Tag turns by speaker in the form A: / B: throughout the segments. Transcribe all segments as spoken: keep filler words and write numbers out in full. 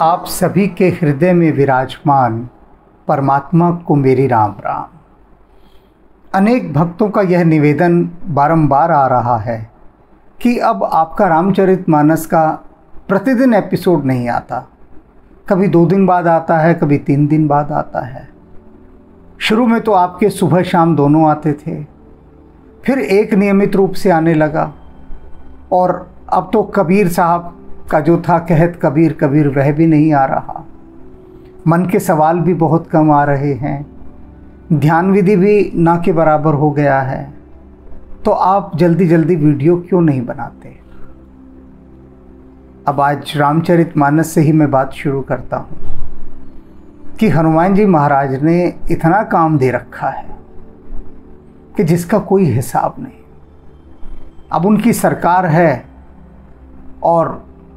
A: आप सभी के हृदय में विराजमान परमात्मा को मेरी राम राम। अनेक भक्तों का यह निवेदन बारंबार आ रहा है कि अब आपका रामचरितमानस का प्रतिदिन एपिसोड नहीं आता, कभी दो दिन बाद आता है, कभी तीन दिन बाद आता है। शुरू में तो आपके सुबह शाम दोनों आते थे, फिर एक नियमित रूप से आने लगा, और अब तो कबीर साहब का जो था कहत कबीर कबीर वह भी नहीं आ रहा। मन के सवाल भी बहुत कम आ रहे हैं, ध्यान विधि भी ना के बराबर हो गया है। तो आप जल्दी जल्दी वीडियो क्यों नहीं बनाते? अब आज रामचरितमानस से ही मैं बात शुरू करता हूँ कि हनुमान जी महाराज ने इतना काम दे रखा है कि जिसका कोई हिसाब नहीं। अब उनकी सरकार है और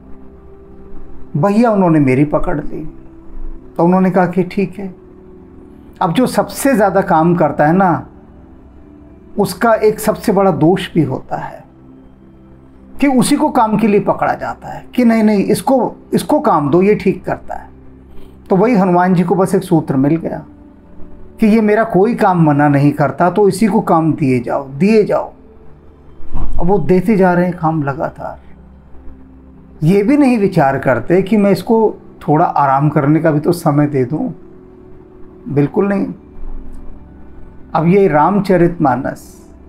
A: भैया उन्होंने मेरी पकड़ ली, तो उन्होंने कहा कि ठीक है। अब जो सबसे ज़्यादा काम करता है ना, उसका एक सबसे बड़ा दोष भी होता है कि उसी को काम के लिए पकड़ा जाता है कि नहीं नहीं इसको इसको काम दो, ये ठीक करता है। तो वही हनुमान जी को बस एक सूत्र मिल गया कि ये मेरा कोई काम मना नहीं करता, तो इसी को काम दिए जाओ दिए जाओ। अब वो देते जा रहे हैं काम लगातार, ये भी नहीं विचार करते कि मैं इसको थोड़ा आराम करने का भी तो समय दे दूं। बिल्कुल नहीं। अब ये रामचरितमानस,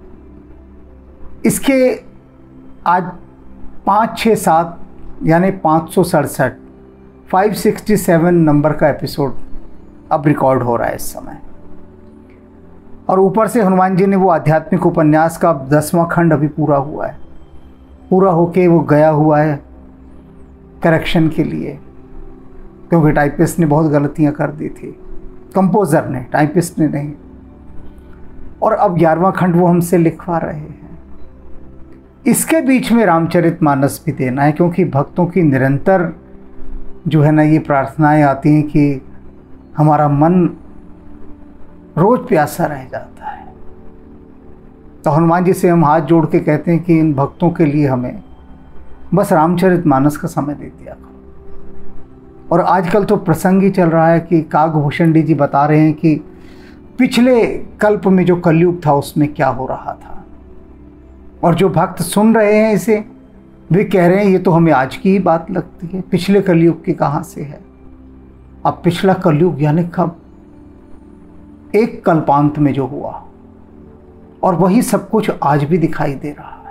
A: इसके आज पाँच छः सात यानी पाँच सौ सड़सठ फाइव सिक्सटी सेवन नंबर का एपिसोड अब रिकॉर्ड हो रहा है इस समय। और ऊपर से हनुमान जी ने वो आध्यात्मिक उपन्यास का दसवां खंड अभी पूरा हुआ है, पूरा होके वो गया हुआ है करेक्शन के लिए, क्योंकि टाइपिस्ट ने बहुत गलतियां कर दी थी, कंपोज़र ने, टाइपिस्ट ने नहीं। और अब ग्यारहवां खंड वो हमसे लिखवा रहे हैं। इसके बीच में रामचरितमानस भी देना है, क्योंकि भक्तों की निरंतर जो है ना ये प्रार्थनाएं आती हैं कि हमारा मन रोज प्यासा रह जाता है। तो हनुमान जी से हम हाथ जोड़ के कहते हैं कि इन भक्तों के लिए हमें बस रामचरितमानस का समय दे दिया करो। और आजकल तो प्रसंग ही चल रहा है कि काकभूषण जी बता रहे हैं कि पिछले कल्प में जो कलयुग था उसमें क्या हो रहा था, और जो भक्त सुन रहे हैं इसे वे कह रहे हैं ये तो हमें आज की ही बात लगती है, पिछले कलयुग की कहाँ से है। अब पिछला कलयुग यानी कब? एक कल्पांत में जो हुआ, और वही सब कुछ आज भी दिखाई दे रहा है।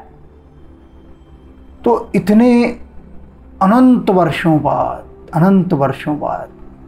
A: तो इतने अनंत वर्षों बाद अनंत वर्षों बाद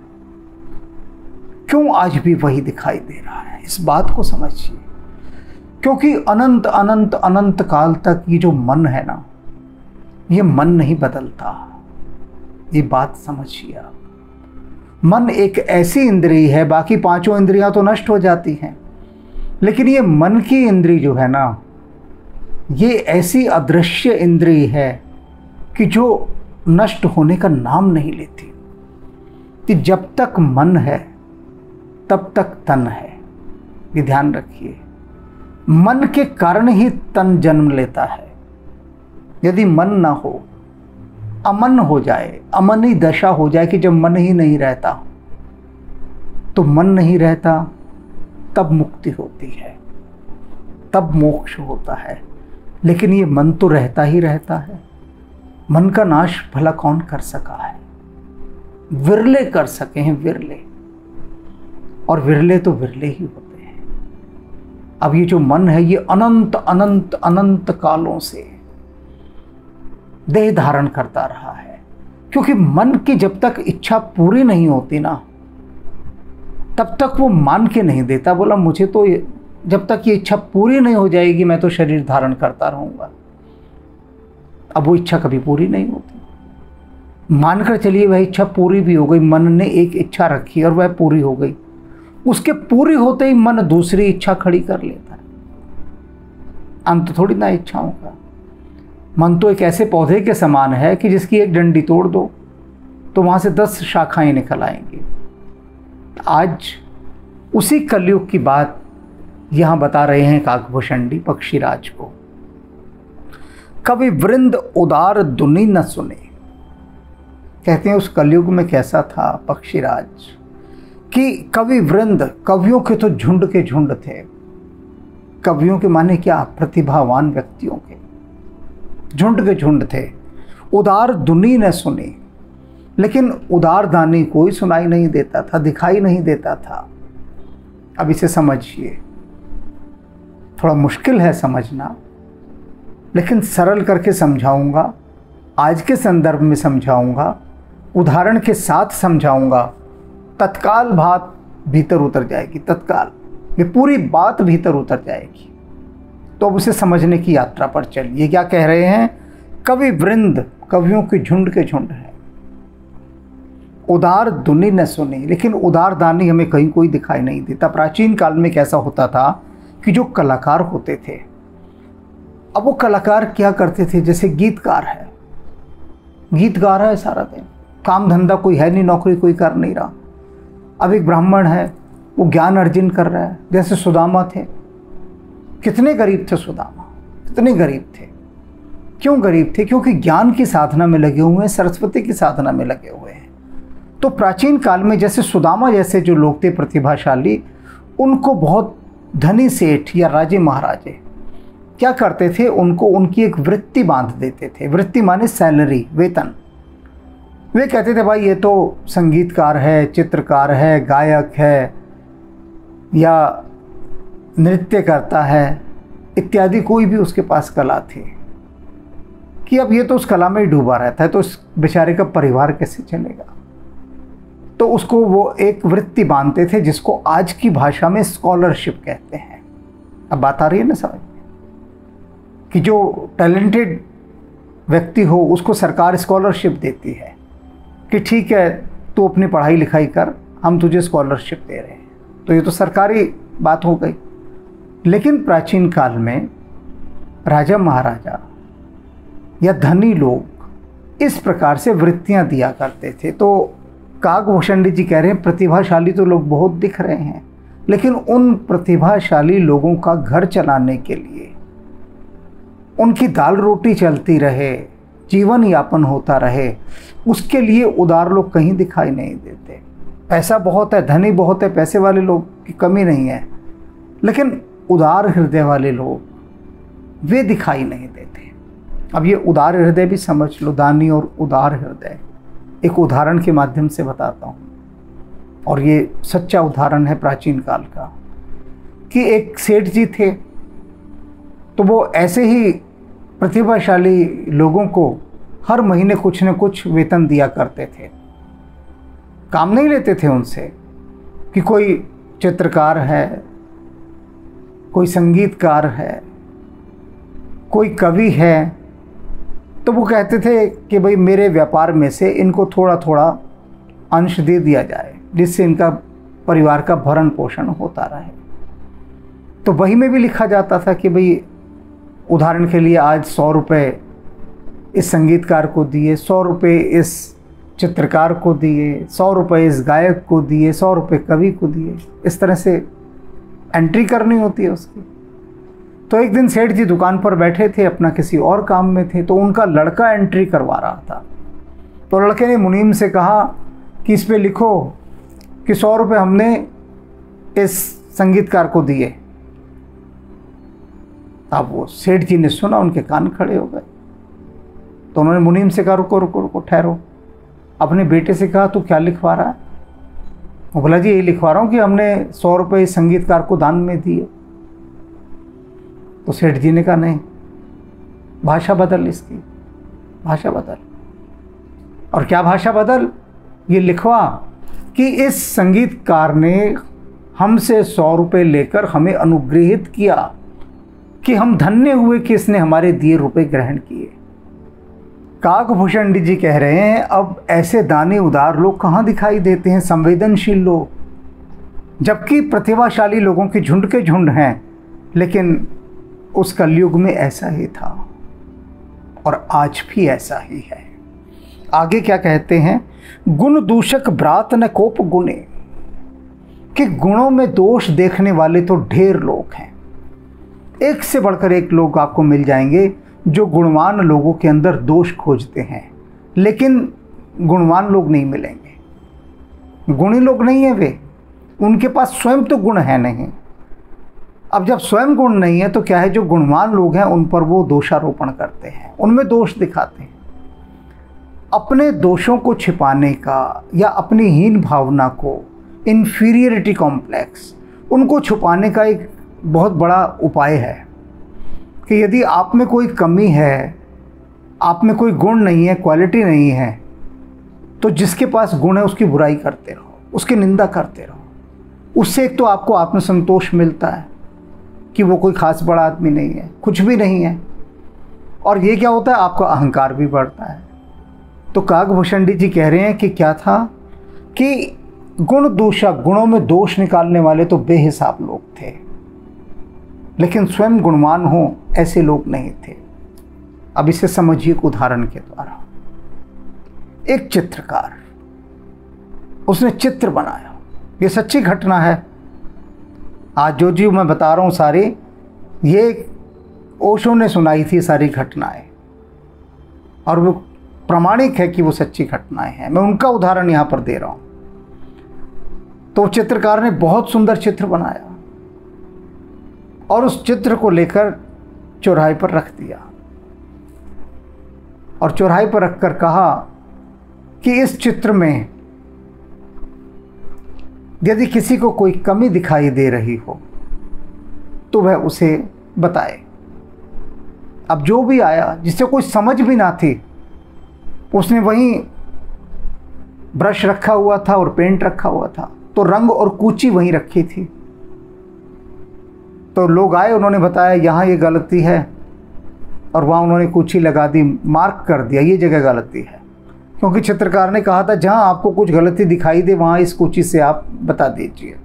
A: क्यों आज भी वही दिखाई दे रहा है, इस बात को समझिए। क्योंकि अनंत अनंत अनंत काल तक ये जो मन है ना, ये मन नहीं बदलता। ये बात समझिए आप। मन एक ऐसी इंद्रिय है, बाकी पांचों इंद्रियां तो नष्ट हो जाती हैं, लेकिन ये मन की इंद्रिय जो है ना, ये ऐसी अदृश्य इंद्रिय है कि जो नष्ट होने का नाम नहीं लेती। कि जब तक मन है तब तक तन है, ये ध्यान रखिए। मन के कारण ही तन जन्म लेता है। यदि मन ना हो, अमन हो जाए, अमनी दशा हो जाए कि जब मन ही नहीं रहता, तो मन नहीं रहता तब मुक्ति होती है, तब मोक्ष होता है। लेकिन ये मन तो रहता ही रहता है। मन का नाश भला कौन कर सका है? विरले कर सके हैं, विरले। और विरले तो विरले ही होते हैं। अब ये जो मन है ये अनंत अनंत अनंत कालों से देह धारण करता रहा है, क्योंकि मन की जब तक इच्छा पूरी नहीं होती ना, तब तक वो मान के नहीं देता। बोला मुझे तो जब तक ये इच्छा पूरी नहीं हो जाएगी मैं तो शरीर धारण करता रहूंगा। अब वो इच्छा कभी पूरी नहीं होती। मानकर चलिए वह इच्छा पूरी भी हो गई, मन ने एक इच्छा रखी और वह पूरी हो गई, उसके पूरी होते ही मन दूसरी इच्छा खड़ी कर लेता है। अंत थोड़ी ना इच्छाओं का। मन तो एक ऐसे पौधे के समान है कि जिसकी एक डंडी तोड़ दो तो वहां से दस शाखाएं निकल आएंगी। आज उसी कलयुग की बात यहां बता रहे हैं काकभूषण जी पक्षीराज को। कवि वृंद उदार दुनि न सुने, कहते हैं उस कलयुग में कैसा था पक्षीराज कि कवि वृंद, कवियों के तो झुंड के झुंड थे। कवियों के माने क्या, प्रतिभावान व्यक्तियों के झुंड के झुंड थे। उदार दुनी ने सुनी, लेकिन उदार दानी कोई सुनाई नहीं देता था, दिखाई नहीं देता था। अब इसे समझिए, थोड़ा मुश्किल है समझना, लेकिन सरल करके समझाऊंगा, आज के संदर्भ में समझाऊंगा, उदाहरण के साथ समझाऊंगा, तत्काल बात भीतर उतर जाएगी। तत्काल ये पूरी बात भीतर उतर जाएगी। तो अब उसे समझने की यात्रा पर चलिए। क्या कह रहे हैं? कवि वृंद, कवियों के झुंड के झुंड है। उदार दुनी न सुनी, लेकिन उदार दानी हमें कहीं कोई दिखाई नहीं देता। प्राचीन काल में कैसा होता था कि जो कलाकार होते थे, अब वो कलाकार क्या करते थे, जैसे गीतकार है, गीत गा रहा है सारा दिन, काम धंधा कोई है नहीं, नौकरी कोई कर नहीं रहा। अब एक ब्राह्मण है, वो ज्ञान अर्जन कर रहा है, जैसे सुदामा थे। कितने गरीब थे सुदामा, कितने गरीब थे। क्यों गरीब थे? क्योंकि ज्ञान की साधना में लगे हुए हैं, सरस्वती की साधना में लगे हुए हैं। तो प्राचीन काल में जैसे सुदामा जैसे जो लोग थे प्रतिभाशाली, उनको बहुत धनी सेठ या राजे महाराजे क्या करते थे, उनको उनकी एक वृत्ति बांध देते थे। वृत्ति माने सैलरी, वेतन। वे कहते थे भाई ये तो संगीतकार है, चित्रकार है, गायक है या नृत्य करता है इत्यादि, कोई भी उसके पास कला थी, कि अब ये तो उस कला में ही डूबा रहता है, तो उस बेचारे का परिवार कैसे चलेगा। तो उसको वो एक वृत्ति बांधते थे, जिसको आज की भाषा में स्कॉलरशिप कहते हैं। अब बात आ रही है ना समझ में, कि जो टैलेंटेड व्यक्ति हो उसको सरकार स्कॉलरशिप देती है कि ठीक है तू अपनी पढ़ाई लिखाई कर, हम तुझे स्कॉलरशिप दे रहे हैं। तो ये तो सरकारी बात हो गई। लेकिन प्राचीन काल में राजा महाराजा या धनी लोग इस प्रकार से वृत्तियां दिया करते थे। तो काकभूषण जी कह रहे हैं प्रतिभाशाली तो लोग बहुत दिख रहे हैं, लेकिन उन प्रतिभाशाली लोगों का घर चलाने के लिए, उनकी दाल रोटी चलती रहे, जीवन यापन होता रहे, उसके लिए उदार लोग कहीं दिखाई नहीं देते। पैसा बहुत है, धनी बहुत है, पैसे वाले लोग की कमी नहीं है, लेकिन उदार हृदय वाले लोग वे दिखाई नहीं देते। अब ये उदार हृदय भी समझ लो, दानी और उदार हृदय, एक उदाहरण के माध्यम से बताता हूँ, और ये सच्चा उदाहरण है प्राचीन काल का, कि एक सेठ जी थे, तो वो ऐसे ही प्रतिभाशाली लोगों को हर महीने कुछ न कुछ वेतन दिया करते थे। काम नहीं लेते थे उनसे कि कोई चित्रकार है, कोई संगीतकार है, कोई कवि है, तो वो कहते थे कि भाई मेरे व्यापार में से इनको थोड़ा थोड़ा अंश दे दिया जाए, जिससे इनका परिवार का भरण पोषण होता रहे। तो वही में भी लिखा जाता था कि भाई उदाहरण के लिए आज सौ रुपये इस संगीतकार को दिए, सौ रुपये इस चित्रकार को दिए, सौ रुपये इस गायक को दिए, सौ रुपये कवि को दिए। इस तरह से एंट्री करनी होती है उसकी। तो एक दिन सेठ जी दुकान पर बैठे थे, अपना किसी और काम में थे, तो उनका लड़का एंट्री करवा रहा था। तो लड़के ने मुनीम से कहा कि इस पे लिखो कि सौ रुपये हमने इस संगीतकार को दिए। अब वो सेठ जी ने सुना, उनके कान खड़े हो गए। तो उन्होंने मुनीम से कहा रुको रुको रुको ठहरो। अपने बेटे से कहा तू क्या लिखवा रहा है? वो बोला जी ये लिखवा रहा हूँ कि हमने सौ रुपये इस संगीतकार को दान में दिए। तो सेठ जी ने कहा नहीं, भाषा बदल, इसकी भाषा बदल। और क्या भाषा बदल? ये लिखवा कि इस संगीतकार ने हमसे सौ रुपये लेकर हमें अनुग्रहित किया, कि हम धन्य हुए कि इसने हमारे दिए रुपए ग्रहण किए। काकभूषण जी कह रहे हैं अब ऐसे दानी उदार लोग कहाँ दिखाई देते हैं, संवेदनशील लोग, जबकि प्रतिभाशाली लोगों के झुंड के झुंड हैं। लेकिन उस कलयुग में ऐसा ही था और आज भी ऐसा ही है। आगे क्या कहते हैं? गुण दूषक ब्रात न कोप गुणे, कि गुणों में दोष देखने वाले तो ढेर लोग हैं, एक से बढ़कर एक लोग आपको मिल जाएंगे जो गुणवान लोगों के अंदर दोष खोजते हैं। लेकिन गुणवान लोग नहीं मिलेंगे। गुणी लोग नहीं है वे, उनके पास स्वयं तो गुण है नहीं। अब जब स्वयं गुण नहीं है तो क्या है, जो गुणवान लोग हैं उन पर वो दोषारोपण करते हैं, उनमें दोष दिखाते हैं। अपने दोषों को छिपाने का या अपनी हीन भावना को, इन्फीरियरिटी कॉम्प्लेक्स, उनको छुपाने का एक बहुत बड़ा उपाय है कि यदि आप में कोई कमी है, आप में कोई गुण नहीं है, क्वालिटी नहीं है, तो जिसके पास गुण है उसकी बुराई करते रहो, उसकी निंदा करते रहो। उससे एक तो आपको आत्मसंतोष मिलता है कि वो कोई खास बड़ा आदमी नहीं है, कुछ भी नहीं है, और ये क्या होता है, आपका अहंकार भी बढ़ता है। तो काकभूषण जी कह रहे हैं कि क्या था कि गुण दोषा, गुणों में दोष निकालने वाले तो बेहिसाब लोग थे, लेकिन स्वयं गुणवान हो ऐसे लोग नहीं थे। अब इसे समझिए एक उदाहरण के द्वारा। एक चित्रकार, उसने चित्र बनाया, ये सच्ची घटना है। आज जो जी मैं बता रहा हूँ सारी, ये ओशो ने सुनाई थी सारी घटनाएं, और वो प्रामाणिक है कि वो सच्ची घटनाएं हैं। मैं उनका उदाहरण यहाँ पर दे रहा हूँ। तो चित्रकार ने बहुत सुंदर चित्र बनाया और उस चित्र को लेकर चौराहे पर रख दिया, और चौराहे पर रखकर कहा कि इस चित्र में यदि किसी को कोई कमी दिखाई दे रही हो तो वह उसे बताए। अब जो भी आया, जिसे कोई समझ भी ना थी, उसने वहीं ब्रश रखा हुआ था और पेंट रखा हुआ था, तो रंग और कूची वहीं रखी थी। तो लोग आए, उन्होंने बताया यहाँ ये गलती है, और वहाँ उन्होंने कूची लगा दी, मार्क कर दिया ये जगह गलती है, क्योंकि चित्रकार ने कहा था जहाँ आपको कुछ गलती दिखाई दे वहाँ इस कूची से आप बता दीजिए।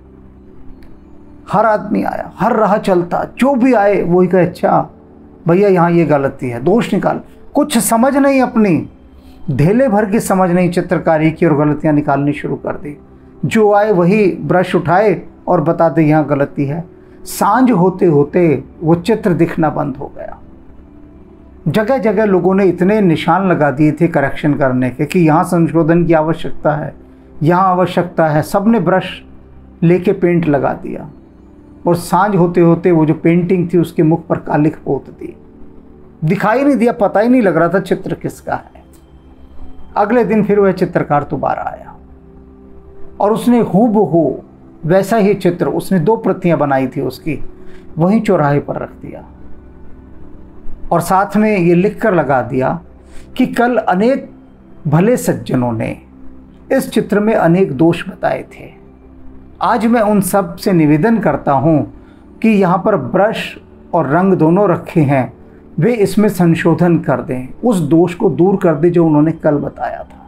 A: हर आदमी आया, हर राह चलता, जो भी आए वही कहे अच्छा भैया यहाँ ये गलती है, दोष निकाल। कुछ समझ नहीं, अपनी ढेले भर की समझ नहीं, चित्रकारी की, और गलतियाँ निकालनी शुरू कर दी। जो आए वही ब्रश उठाए और बताते यहाँ गलती है। सांझ होते होते वो चित्र दिखना बंद हो गया। जगह जगह लोगों ने इतने निशान लगा दिए थे करेक्शन करने के कि यहाँ संशोधन की आवश्यकता है, यहाँ आवश्यकता है। सब ने ब्रश लेके पेंट लगा दिया, और सांझ होते होते वो जो पेंटिंग थी उसके मुख पर कालिख पोत दी। दिखाई नहीं दिया, पता ही नहीं लग रहा था चित्र किसका है। अगले दिन फिर वह चित्रकार दोबारा आया, और उसने हूबहू वैसा ही चित्र, उसने दो प्रतियां बनाई थी उसकी, वहीं चौराहे पर रख दिया, और साथ में ये लिख कर लगा दिया कि कल अनेक भले सज्जनों ने इस चित्र में अनेक दोष बताए थे। आज मैं उन सब से निवेदन करता हूँ कि यहाँ पर ब्रश और रंग दोनों रखे हैं, वे इसमें संशोधन कर दें, उस दोष को दूर कर दें जो उन्होंने कल बताया था।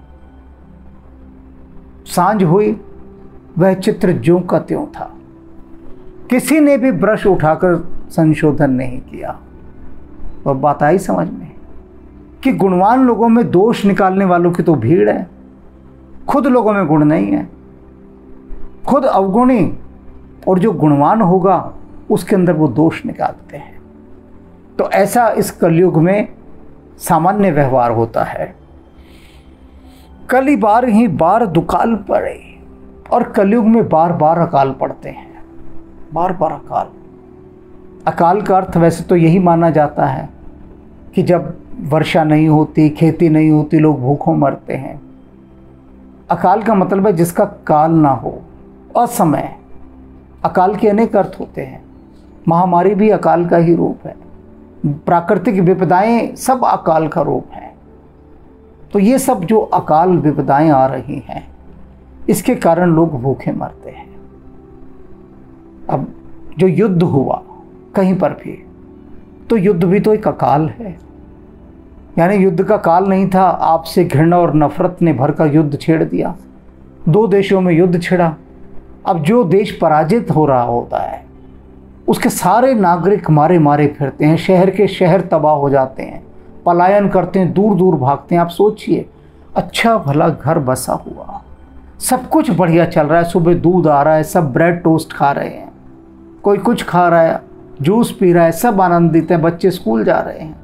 A: सांझ हुई, वह चित्र ज्यों का त्यों था, किसी ने भी ब्रश उठाकर संशोधन नहीं किया। तो बात आई समझ में कि गुणवान लोगों में दोष निकालने वालों की तो भीड़ है, खुद लोगों में गुण नहीं है, खुद अवगुणी, और जो गुणवान होगा उसके अंदर वो दोष निकालते हैं। तो ऐसा इस कलयुग में सामान्य व्यवहार होता है। कली बार ही बार दुकाल पड़े, और कलयुग में बार बार अकाल पड़ते हैं, बार बार अकाल। अकाल का अर्थ वैसे तो यही माना जाता है कि जब वर्षा नहीं होती, खेती नहीं होती, लोग भूखों मरते हैं। अकाल का मतलब है जिसका काल ना हो, असमय। अकाल के अनेक अर्थ होते हैं, महामारी भी अकाल का ही रूप है, प्राकृतिक विपदाएं सब अकाल का रूप है। तो ये सब जो अकाल विपदाएं आ रही हैं, इसके कारण लोग भूखे मरते हैं। अब जो युद्ध हुआ कहीं पर भी, तो युद्ध भी तो एक अकाल है। यानी युद्ध का काल नहीं था, आपसे घृणा और नफरत ने भर का युद्ध छेड़ दिया, दो देशों में युद्ध छिड़ा। अब जो देश पराजित हो रहा होता है उसके सारे नागरिक मारे मारे फिरते हैं, शहर के शहर तबाह हो जाते हैं, पलायन करते हैं, दूर दूर भागते हैं। आप सोचिए, अच्छा भला घर बसा हुआ, सब कुछ बढ़िया चल रहा है, सुबह दूध आ रहा है, सब ब्रेड टोस्ट खा रहे हैं, कोई कुछ खा रहा है, जूस पी रहा है, सब आनंदित हैं, बच्चे स्कूल जा रहे हैं,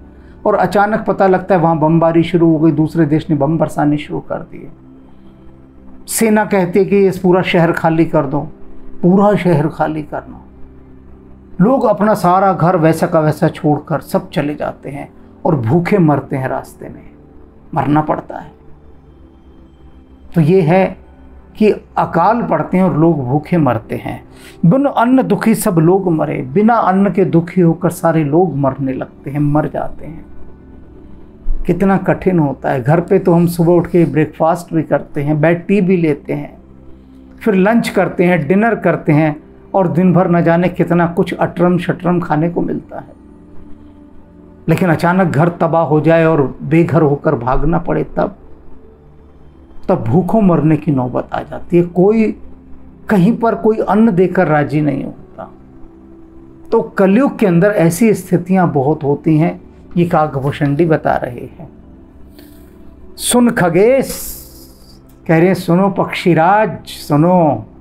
A: और अचानक पता लगता है वहाँ बमबारी शुरू हो गई, दूसरे देश ने बम बरसाने शुरू कर दिए। सेना कहती है कि ये पूरा शहर खाली कर दो, पूरा शहर खाली करना। लोग अपना सारा घर वैसा का वैसा छोड़कर सब चले जाते हैं और भूखे मरते हैं, रास्ते में मरना पड़ता है। तो ये है कि अकाल पड़ते हैं और लोग भूखे मरते हैं। बिन अन्न दुखी सब लोग मरे, बिना अन्न के दुखी होकर सारे लोग मरने लगते हैं, मर जाते हैं। कितना कठिन होता है। घर पे तो हम सुबह उठ के ब्रेकफास्ट भी करते हैं, बेड टी भी लेते हैं, फिर लंच करते हैं, डिनर करते हैं, और दिन भर न जाने कितना कुछ अटरम शटरम खाने को मिलता है। लेकिन अचानक घर तबाह हो जाए और बेघर होकर भागना पड़े, तब तब भूखों मरने की नौबत आ जाती है। कोई कहीं पर कोई अन्न देकर राजी नहीं होता। तो कलयुग के अंदर ऐसी स्थितियां बहुत होती हैं, ये काकभूषणी बता रहे हैं। सुन खगेश, कह रहे हैं सुनो पक्षीराज सुनो।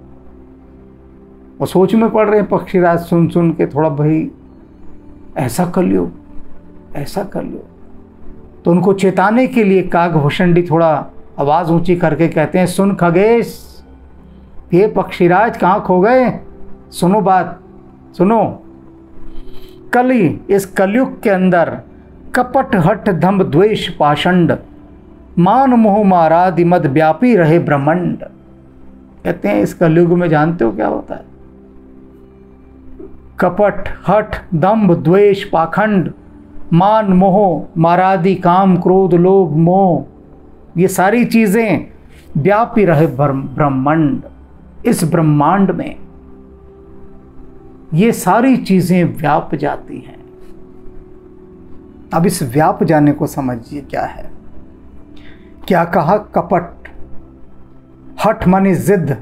A: वो सोच में पड़ रहे हैं पक्षीराज सुन सुन के, थोड़ा भाई ऐसा कलयुग, ऐसा कलयुग। तो उनको चेताने के लिए काकभूषणी थोड़ा आवाज़ ऊंची करके कहते हैं, सुन खगेश, ये पक्षीराज कहाँ खो गए, सुनो बात सुनो। कली, इस कलयुग के अंदर कपट हट दंभ द्वेष पाषंड, मान मोह मारादि मद व्यापी रहे ब्रह्मांड। कहते हैं इस कलयुग में जानते हो क्या होता है? कपट हठ दंभ द्वेष पाखंड, मान मोह मारादि काम क्रोध लोभ मोह, ये सारी चीजें व्यापी रहे ब्रह्मांड। इस ब्रह्मांड में ये सारी चीजें व्याप जाती हैं। अब इस व्याप जाने को समझिए क्या है। क्या कहा? कपट, हठ माने जिद,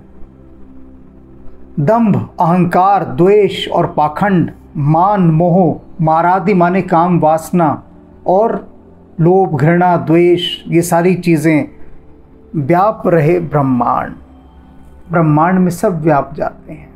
A: दंभ अहंकार द्वेष और पाखंड, मान मोह मारादि माने काम वासना, और लोभ घृणा द्वेष, ये सारी चीज़ें व्याप रहे ब्रह्मांड। ब्रह्मांड में सब व्याप जाते हैं।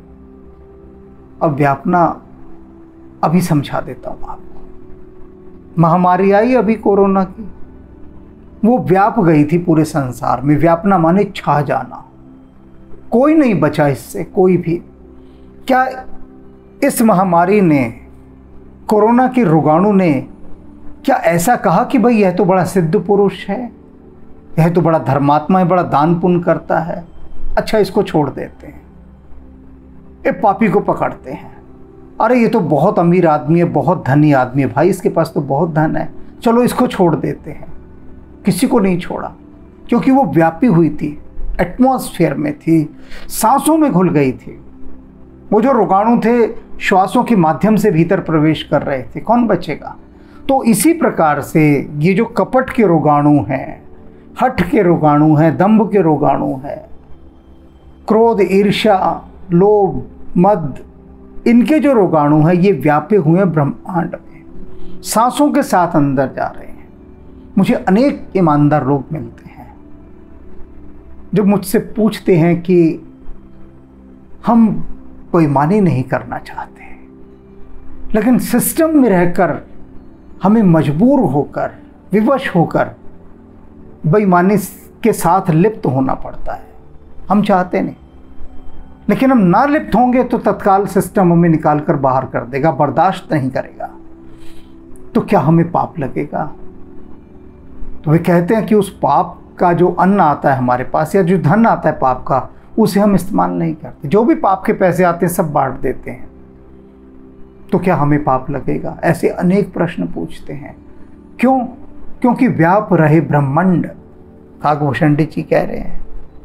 A: अब व्यापना अभी समझा देता हूँ आपको। महामारी आई अभी कोरोना की, वो व्याप गई थी पूरे संसार में। व्यापना माने छा जाना, कोई नहीं बचा इससे, कोई भी। क्या इस महामारी ने, कोरोना के रोगाणु ने क्या ऐसा कहा कि भाई यह तो बड़ा सिद्ध पुरुष है, यह तो बड़ा धर्मात्मा है, बड़ा दान पुण्य करता है, अच्छा इसको छोड़ देते हैं, ये पापी को पकड़ते हैं, अरे ये तो बहुत अमीर आदमी है, बहुत धनी आदमी है, भाई इसके पास तो बहुत धन है, चलो इसको छोड़ देते हैं। किसी को नहीं छोड़ा, क्योंकि वो व्यापी हुई थी, एटमॉस्फेयर में थी, सांसों में घुल गई थी। वो जो रोगाणु थे श्वासों के माध्यम से भीतर प्रवेश कर रहे थे, कौन बचेगा? तो इसी प्रकार से ये जो कपट के रोगाणु हैं, हठ के रोगाणु हैं, दंभ के रोगाणु हैं, क्रोध ईर्ष्या लोभ मद, इनके जो रोगाणु हैं ये व्यापे हुए ब्रह्मांड में, सांसों के साथ अंदर जा रहे हैं। मुझे अनेक ईमानदार लोग मिलते हैं जो मुझसे पूछते हैं कि हम बेईमानी नहीं करना चाहते, लेकिन सिस्टम में रहकर हमें मजबूर होकर, विवश होकर बेईमानी के साथ लिप्त होना पड़ता है। हम चाहते नहीं, लेकिन हम ना लिप्त होंगे तो तत्काल सिस्टम हमें निकाल कर बाहर कर देगा, बर्दाश्त नहीं करेगा। तो क्या हमें पाप लगेगा? तो वे कहते हैं कि उस पाप का जो अन्न आता है हमारे पास, या जो धन आता है पाप का, उसे हम इस्तेमाल नहीं करते। जो भी पाप के पैसे आते हैं सब बांट देते हैं। तो क्या हमें पाप लगेगा? ऐसे अनेक प्रश्न पूछते हैं। क्यों? क्योंकि व्याप रहे ब्रह्मांड। काकभूषणी जी कह रहे हैं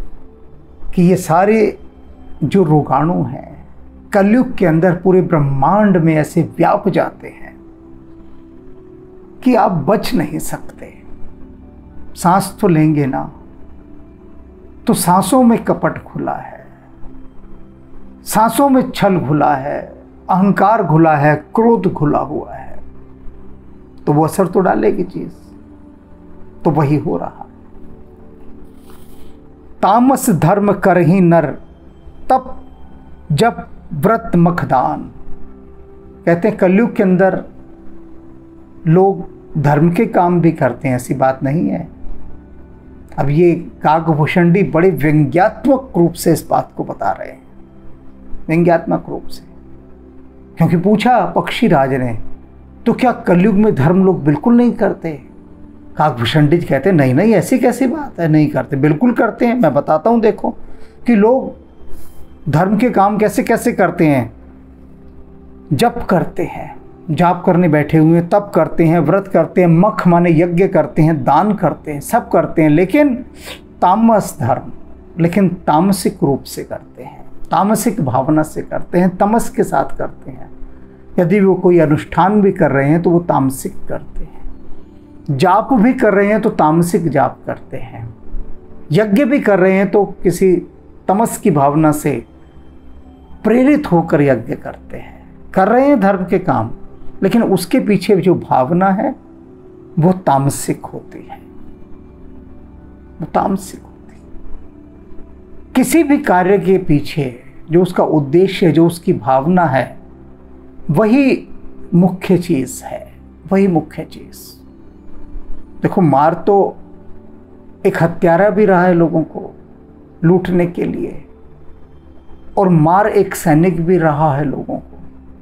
A: कि ये सारे जो रोगाणु हैं कलयुग के अंदर पूरे ब्रह्मांड में ऐसे व्याप जाते हैं कि आप बच नहीं सकते। सांस तो लेंगे ना, तो सांसों में कपट घुला है, सांसों में छल घुला है, अहंकार घुला है, क्रोध घुला हुआ है, तो वो असर तो डालेगी चीज। तो वही हो रहा। तामस धर्म कर ही नर तब जब व्रत मखदान। कहते हैं कलयुग के अंदर लोग धर्म के काम भी करते हैं, ऐसी बात नहीं है। अब ये काकभूषणी बड़े व्यंग्यात्मक रूप से इस बात को बता रहे हैं, व्यंग्यात्मक रूप से। क्योंकि पूछा पक्षीराज ने, तो क्या कलयुग में धर्म लोग बिल्कुल नहीं करते? काकभूषणी जी कहते नहीं नहीं, ऐसी कैसी बात है, नहीं करते, बिल्कुल करते हैं। मैं बताता हूँ, देखो कि लोग धर्म के काम कैसे कैसे करते हैं। जप करते हैं, जाप करने बैठे हुए हैं तब करते हैं, व्रत करते हैं, मख माने यज्ञ करते हैं, दान करते हैं, सब करते हैं, लेकिन तामस धर्म, लेकिन तामसिक रूप से करते हैं, तामसिक भावना से करते हैं, तमस के साथ करते हैं। यदि वो कोई अनुष्ठान भी कर रहे हैं तो वो तामसिक करते हैं, जाप भी कर रहे हैं तो तामसिक जाप करते हैं, यज्ञ भी कर रहे हैं तो किसी तमस की भावना से प्रेरित होकर यज्ञ करते हैं, कर रहे हैं धर्म के काम, लेकिन उसके पीछे जो भावना है वो तामसिक होती है, वो तामसिक होती है। किसी भी कार्य के पीछे जो उसका उद्देश्य है, जो उसकी भावना है, वही मुख्य चीज है, वही मुख्य चीज। देखो, मार तो एक हत्यारा भी रहा है लोगों को लूटने के लिए, और मार एक सैनिक भी रहा है लोगों को।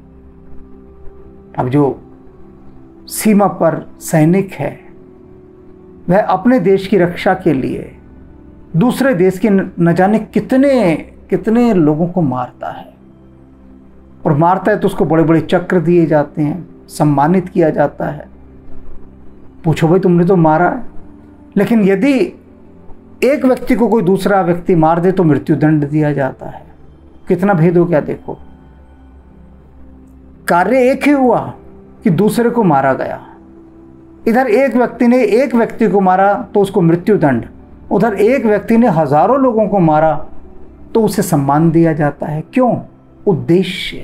A: अब जो सीमा पर सैनिक है वह अपने देश की रक्षा के लिए दूसरे देश के न जाने कितने कितने लोगों को मारता है, और मारता है तो उसको बड़े बड़े चक्र दिए जाते हैं, सम्मानित किया जाता है। पूछो भाई, तुमने तो मारा है। लेकिन यदि एक व्यक्ति को कोई दूसरा व्यक्ति मार दे तो मृत्युदंड दिया जाता है। कितना भेद हो गया देखो। कार्य एक ही हुआ कि दूसरे को मारा गया। इधर एक व्यक्ति ने एक व्यक्ति को मारा तो उसको मृत्युदंड, उधर एक व्यक्ति ने हजारों लोगों को मारा तो उसे सम्मान दिया जाता है। क्यों? उद्देश्य,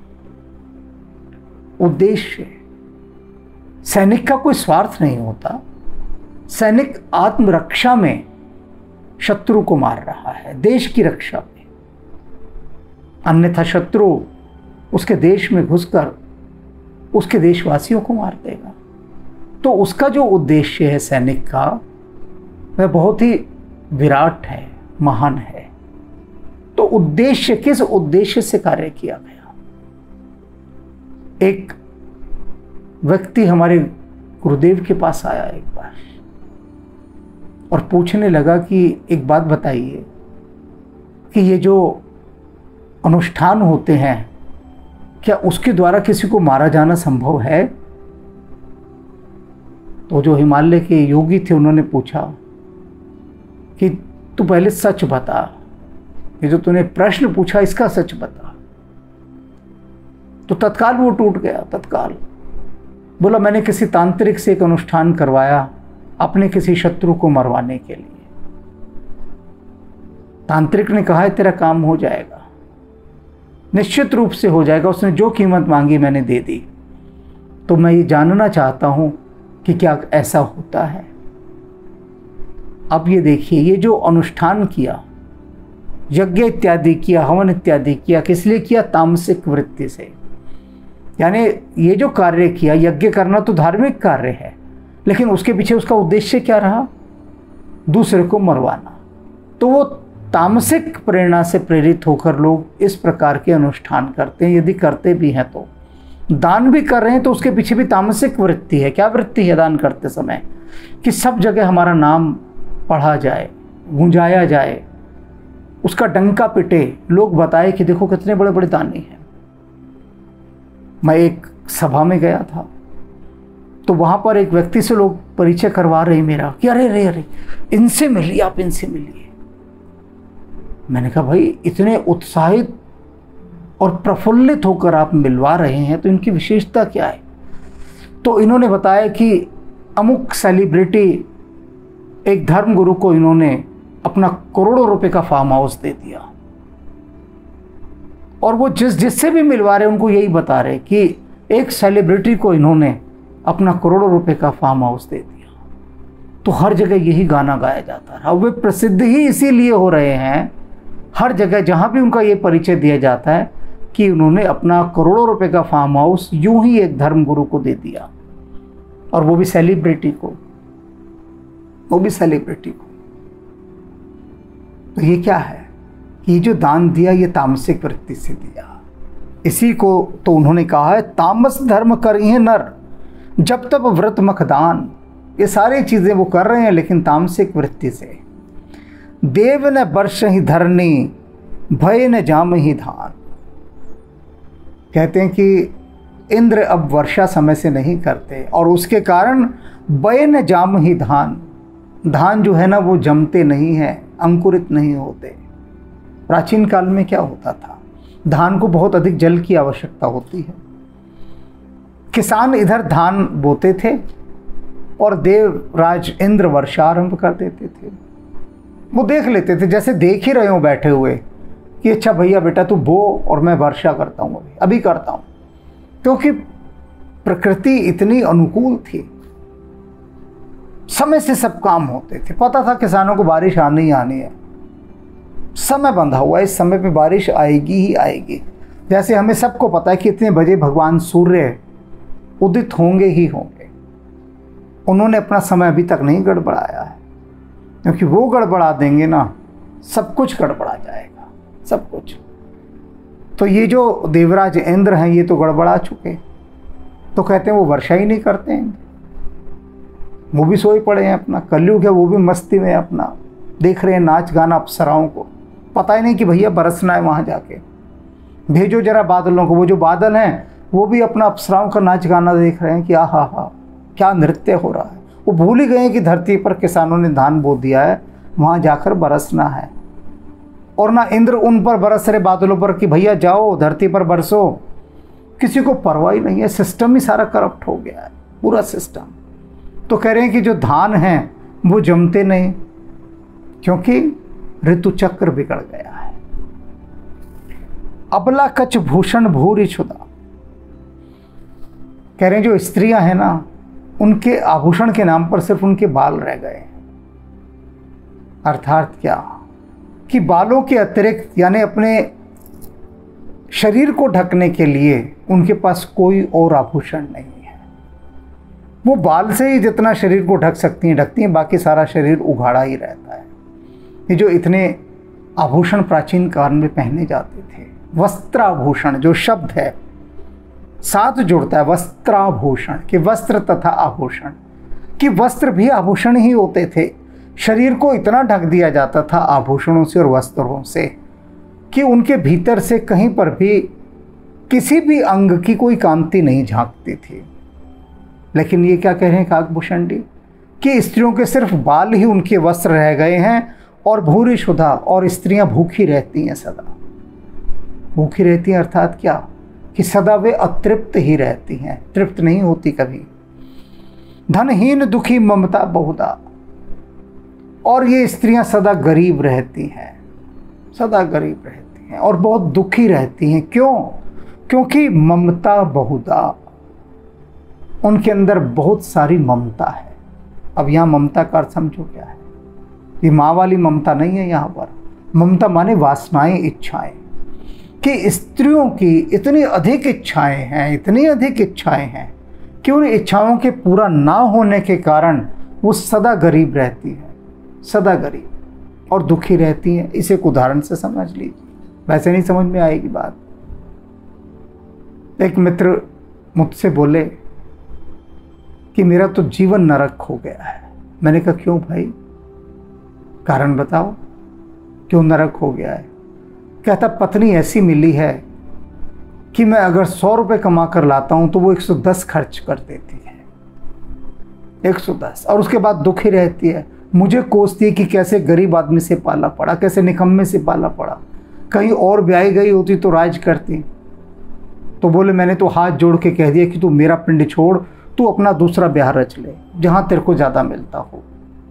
A: उद्देश्य। सैनिक का कोई स्वार्थ नहीं होता। सैनिक आत्मरक्षा में शत्रु को मार रहा है, देश की रक्षा में। अन्यथा शत्रु उसके देश में घुसकर उसके देशवासियों को मार देगा। तो उसका जो उद्देश्य है सैनिक का, वह बहुत ही विराट है, महान है। तो उद्देश्य, किस उद्देश्य से कार्य किया गया। एक व्यक्ति हमारे गुरुदेव के पास आया एक बार और पूछने लगा कि एक बात बताइए कि ये जो अनुष्ठान होते हैं, क्या उसके द्वारा किसी को मारा जाना संभव है? तो जो हिमालय के योगी थे उन्होंने पूछा कि तू पहले सच बता, ये जो तूने प्रश्न पूछा इसका सच बता। तो तत्काल वो टूट गया, तत्काल बोला मैंने किसी तांत्रिक से एक अनुष्ठान करवाया अपने किसी शत्रु को मरवाने के लिए। तांत्रिक ने कहा है तेरा काम हो जाएगा, निश्चित रूप से हो जाएगा। उसने जो कीमत मांगी मैंने दे दी। तो मैं ये जानना चाहता हूं कि क्या ऐसा होता है। अब ये देखिए, ये जो अनुष्ठान किया, यज्ञ इत्यादि किया, हवन इत्यादि किया, किस लिए किया? तामसिक वृत्ति से। यानी ये जो कार्य किया, यज्ञ करना तो धार्मिक कार्य है, लेकिन उसके पीछे उसका उद्देश्य क्या रहा? दूसरे को मरवाना। तो वो तामसिक प्रेरणा से प्रेरित होकर लोग इस प्रकार के अनुष्ठान करते हैं। यदि करते भी हैं तो दान भी कर रहे हैं तो उसके पीछे भी तामसिक वृत्ति है। क्या वृत्ति है दान करते समय? कि सब जगह हमारा नाम पढ़ा जाए, गूंजाया जाए, उसका डंका पिटे, लोग बताए कि देखो कितने बड़े बड़े दानी हैं। मैं एक सभा में गया था तो वहां पर एक व्यक्ति से लोग परिचय करवा रहे मेरा कि अरे अरे अरे इनसे मिलिए, आप इनसे मिलिए। मैंने कहा भाई इतने उत्साहित और प्रफुल्लित होकर आप मिलवा रहे हैं तो इनकी विशेषता क्या है? तो इन्होंने बताया कि अमुक सेलिब्रिटी एक धर्मगुरु को इन्होंने अपना करोड़ों रुपए का फार्म हाउस दे दिया, और वो जिस जिससे भी मिलवा रहे उनको यही बता रहे कि एक सेलिब्रिटी को इन्होंने अपना करोड़ों रुपए का फार्म हाउस दे दिया। तो हर जगह यही गाना गाया जाता रहा। वे प्रसिद्ध ही इसीलिए हो रहे हैं, हर जगह जहां भी उनका ये परिचय दिया जाता है कि उन्होंने अपना करोड़ों रुपए का फार्म हाउस यूं ही एक धर्मगुरु को दे दिया। और वो भी सेलिब्रिटी को, वो भी सेलिब्रिटी को। तो ये क्या है कि ये जो दान दिया ये तामसिक वृत्ति से दिया। इसी को तो उन्होंने कहा है तामस धर्म करिए नर जब तब व्रत मखदान। ये सारी चीजें वो कर रहे हैं लेकिन तामसिक वृत्ति से। देव न वर्ष ही धरनी भय न जाम ही धान। कहते हैं कि इंद्र अब वर्षा समय से नहीं करते और उसके कारण बय न जाम ही धान। धान जो है ना वो जमते नहीं हैं, अंकुरित नहीं होते। प्राचीन काल में क्या होता था, धान को बहुत अधिक जल की आवश्यकता होती है। किसान इधर धान बोते थे और देवराज इंद्र वर्षा आरंभ कर देते थे। वो देख लेते थे जैसे देख ही रहे हो बैठे हुए कि अच्छा भैया बेटा तू बो और मैं वर्षा करता हूँ, अभी अभी करता हूँ। क्योंकि प्रकृति इतनी अनुकूल थी, समय से सब काम होते थे। पता था किसानों को बारिश आनी ही आनी है, समय बंधा हुआ है, इस समय पे बारिश आएगी ही आएगी। जैसे हमें सबको पता है कि इतने बजे भगवान सूर्य उदित होंगे ही होंगे। उन्होंने अपना समय अभी तक नहीं गड़बड़ाया है, क्योंकि वो गड़बड़ा देंगे ना सब कुछ गड़बड़ा जाएगा, सब कुछ। तो ये जो देवराज इंद्र हैं ये तो गड़बड़ा चुके, तो कहते हैं वो वर्षा ही नहीं करते हैं, वो भी सोए पड़े हैं। अपना कलयुग है, वो भी मस्ती में अपना देख रहे हैं नाच गाना अप्सराओं को। पता ही नहीं कि भैया बरसना है वहाँ जाके, भेजो जरा बादलों को। वो जो बादल हैं वो भी अपना अप्सराओं का नाच गाना देख रहे हैं कि आहा हा क्या नृत्य हो रहा है। वो भूल ही गए हैं कि धरती पर किसानों ने धान बो दिया है, वहाँ जाकर बरसना है। और ना इंद्र उन पर बरस रहे बादलों पर कि भैया जाओ धरती पर बरसो, किसी को परवाह ही नहीं है। सिस्टम ही सारा करप्ट हो गया है, पूरा सिस्टम। तो कह रहे हैं कि जो धान हैं वो जमते नहीं, क्योंकि ऋतु चक्र बिगड़ गया है। अबला कच भूषण भूरी छुदा। कह रहे हैं जो स्त्रियां हैं ना उनके आभूषण के नाम पर सिर्फ उनके बाल रह गए। अर्थात क्या कि बालों के अतिरिक्त यानी अपने शरीर को ढकने के लिए उनके पास कोई और आभूषण नहीं है। वो बाल से ही जितना शरीर को ढक सकती हैं ढकती हैं, बाकी सारा शरीर उघाड़ा ही रहता है। ये जो इतने आभूषण प्राचीन काल में पहने जाते थे, वस्त्राभूषण जो शब्द है साथ जुड़ता है वस्त्राभूषण के, वस्त्र तथा आभूषण कि वस्त्र भी आभूषण ही होते थे। शरीर को इतना ढक दिया जाता था आभूषणों से और वस्त्रों से कि उनके भीतर से कहीं पर भी किसी भी अंग की कोई कांति नहीं झांकती थी। लेकिन ये क्या कह रहे हैं काकभूषणी कि स्त्रियों के सिर्फ बाल ही उनके वस्त्र रह गए हैं और भूरी शुदा, और स्त्रियां भूखी रहती हैं, सदा भूखी रहती हैं। अर्थात क्या कि सदा वे अतृप्त ही रहती हैं, तृप्त नहीं होती कभी। धनहीन दुखी ममता बहुधा, और ये स्त्रियां सदा गरीब रहती हैं, सदा गरीब रहती हैं और बहुत दुखी रहती हैं। क्यों? क्योंकि ममता बहुधा, उनके अंदर बहुत सारी ममता है। अब यहाँ ममता का अर्थ समझो क्या है। ये माँ वाली ममता नहीं है, यहाँ पर ममता माने वासनाएं, इच्छाएं, कि स्त्रियों की इतनी अधिक इच्छाएं हैं, इतनी अधिक इच्छाएं हैं कि उन इच्छाओं के पूरा ना होने के कारण वो सदा गरीब रहती है, सदा गरीब और दुखी रहती हैं। इसे एक उदाहरण से समझ लीजिए, वैसे नहीं समझ में आएगी बात। एक मित्र मुझसे बोले कि मेरा तो जीवन नरक हो गया है। मैंने कहा क्यों भाई, कारण बताओ क्यों नरक हो गया है। कहता पत्नी ऐसी मिली है कि मैं अगर सौ रुपये कमा कर लाता हूं तो वो एक सौ दस खर्च कर देती है, एक सौ दस, और उसके बाद दुखी रहती है। मुझे कोसती है कि कैसे गरीब आदमी से पाला पड़ा, कैसे निकम्मे से पाला पड़ा, कहीं और ब्याही गई होती तो राज करती। तो बोले मैंने तो हाथ जोड़ के कह दिया कि तू मेरा पिंड छोड़, तू अपना दूसरा ब्याह रच ले जहां तेरे को ज्यादा मिलता हो।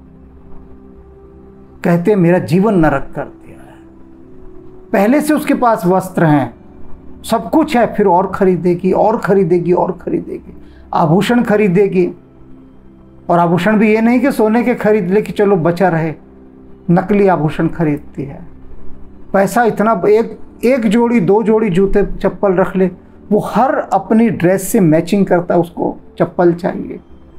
A: कहते मेरा जीवन नरक कर दिया है। पहले से उसके पास वस्त्र हैं, सब कुछ है, फिर और खरीदेगी और खरीदेगी और खरीदेगी, आभूषण खरीदेगी। और आभूषण भी ये नहीं कि सोने के खरीद ले कि चलो बचा रहे, नकली आभूषण खरीदती है। पैसा इतना, एक एक जोड़ी दो जोड़ी जूते चप्पल रख ले, वो हर अपनी ड्रेस से मैचिंग करता है, उसको चप्पल चाहिए।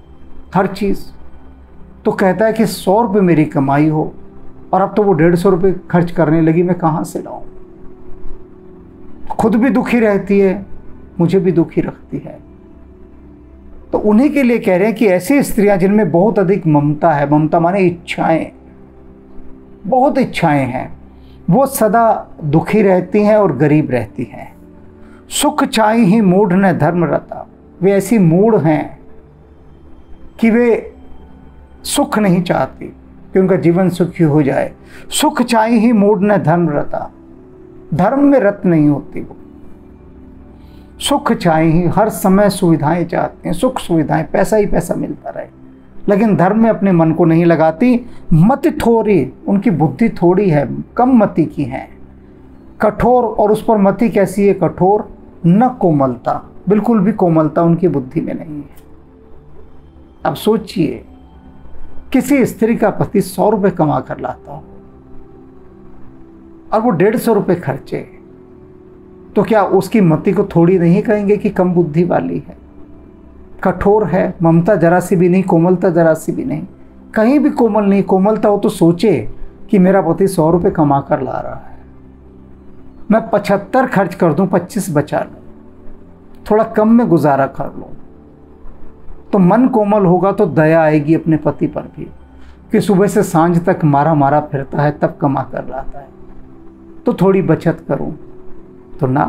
A: हर चीज़। तो कहता है कि सौ रुपये मेरी कमाई हो और अब तो वो डेढ़ सौ रुपये खर्च करने लगी, मैं कहाँ से लाऊं? खुद भी दुखी रहती है, मुझे भी दुखी रखती है। तो उन्हीं के लिए कह रहे हैं कि ऐसी स्त्रियां जिनमें बहुत अधिक ममता है, ममता माने इच्छाएं, बहुत इच्छाएं हैं, वो सदा दुखी रहती हैं और गरीब रहती हैं। सुख चाही ही मूढ़ न धर्म रता, वे ऐसी मूढ़ हैं कि वे सुख नहीं चाहती कि उनका जीवन सुखी हो जाए। सुख चाही ही मूढ़ न धर्म रता, धर्म में रत नहीं होती वो। सुख चाहिए, हर समय सुविधाएं चाहते हैं, सुख सुविधाएं, पैसा ही पैसा मिलता रहे, लेकिन धर्म में अपने मन को नहीं लगाती। मति थोड़ी, उनकी बुद्धि थोड़ी है, कम मति की है। कठोर, और उस पर मति कैसी है? कठोर। न कोमलता, बिल्कुल भी कोमलता उनकी बुद्धि में नहीं है। अब सोचिए, किसी स्त्री का पति सौ रुपये कमा कर लाता हो और वो डेढ़ सौ रुपये खर्चे, तो क्या उसकी मति को थोड़ी नहीं कहेंगे कि कम बुद्धि वाली है, कठोर है, ममता जरा सी भी नहीं, कोमलता जरा सी भी नहीं, कहीं भी कोमल नहीं। कोमलता हो तो सोचे कि मेरा पति सौ रुपये कमा कर ला रहा है, मैं पचहत्तर खर्च कर दूं, पच्चीस बचा लूं, थोड़ा कम में गुजारा कर लूं। तो मन कोमल होगा तो दया आएगी अपने पति पर भी कि सुबह से सांझ तक मारा मारा फिरता है, तब कमा कर लाता है, तो थोड़ी बचत करूं। तो ना,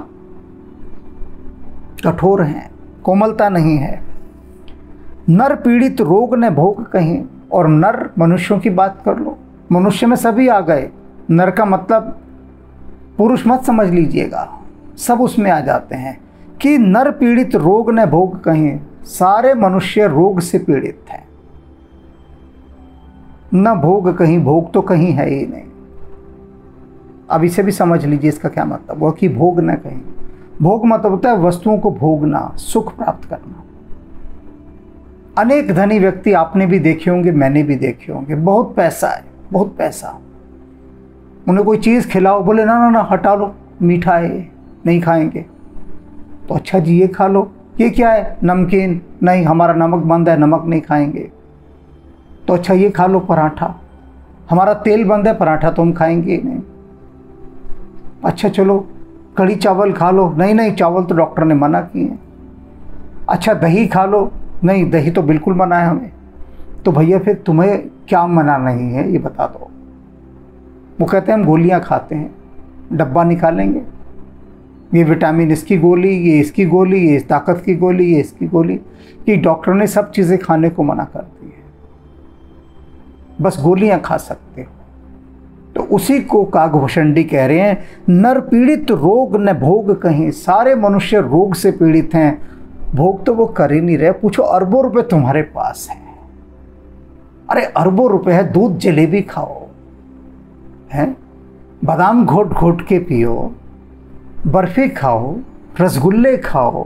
A: कठोर हैं, कोमलता नहीं है। नर पीड़ित रोग न भोग कहीं, और नर मनुष्यों की बात कर लो, मनुष्य में सभी आ गए। नर का मतलब पुरुष मत समझ लीजिएगा, सब उसमें आ जाते हैं कि नर पीड़ित रोग न भोग कहीं, सारे मनुष्य रोग से पीड़ित हैं। न भोग कहीं, भोग तो कहीं है ही नहीं। अब इसे भी समझ लीजिए, इसका क्या मतलब हुआ कि भोग न कहीं। भोग मतलब होता है वस्तुओं को भोगना, सुख प्राप्त करना। अनेक धनी व्यक्ति आपने भी देखे होंगे, मैंने भी देखे होंगे, बहुत पैसा है, बहुत पैसा, उन्हें कोई चीज़ खिलाओ, बोले ना ना ना हटा लो, मीठा है, नहीं खाएंगे। तो अच्छा जी ये खा लो, ये क्या है? नमकीन, नहीं हमारा नमक बंद है, नमक नहीं खाएंगे। तो अच्छा ये खा लो पराठा, हमारा तेल बंद है, पराठा तो हम खाएंगे ही नहीं। अच्छा चलो कढ़ी चावल खा लो, नहीं नहीं चावल तो डॉक्टर ने मना किए हैं। अच्छा दही खा लो, नहीं दही तो बिल्कुल मना है हमें। तो भैया फिर तुम्हें क्या मना नहीं है ये बता दो। वो कहते हैं हम गोलियां खाते हैं, डब्बा निकालेंगे, ये विटामिन इसकी गोली, ये इसकी गोली, ये ताकत की गोली, ये इसकी गोली, कि डॉक्टर ने सब चीज़ें खाने को मना कर दी है, बस गोलियां खा सकते हो। तो उसी को काकभूषणी कह रहे हैं, नर पीड़ित रोग न भोग कहीं, सारे मनुष्य रोग से पीड़ित हैं, भोग तो वो कर ही नहीं रहे। पूछो अरबों रुपए तुम्हारे पास हैं, अरे अरबों रुपए है, दूध जलेबी खाओ, हैं बादाम घोट घोट के पियो, बर्फी खाओ, रसगुल्ले खाओ,